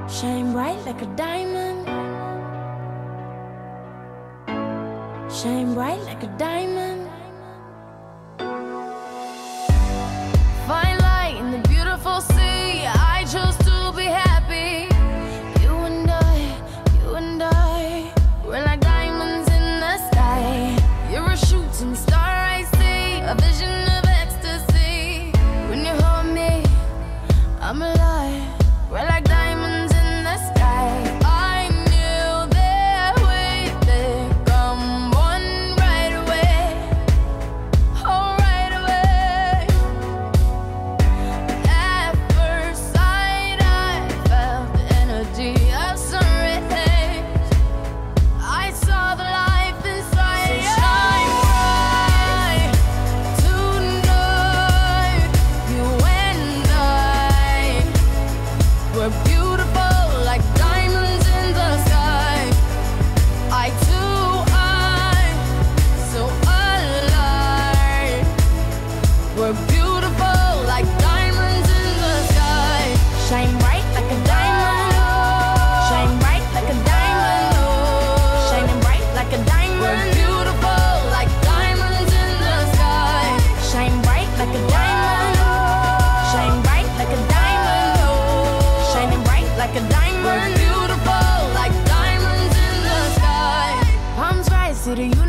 Shine bright like a diamond. Shine bright like a diamond. Fine light in the beautiful sea. I chose to be happy. You and I, we're like diamonds in the sky. You're a shooting star, I see, a vision of ecstasy. When you hold me, I'm alive. We're like diamonds in the sky. I knew that we'd become one right away. Oh, right away. At first sight, I felt the energy of sun rays. I saw the life inside you. Shine bright tonight. You and I, we're beautiful like diamonds in the sky. Eye to eye, so alive. We're beautiful like diamonds in the sky. Shine bright like a diamond. Shine bright like a diamond. Shining bright like a diamond. We're beautiful like diamonds in the sky. Shine bright like a diamond. Shine bright like a diamond. Shining bright like a diamond. We're beautiful like diamonds in the sky. Palms rise to the universe.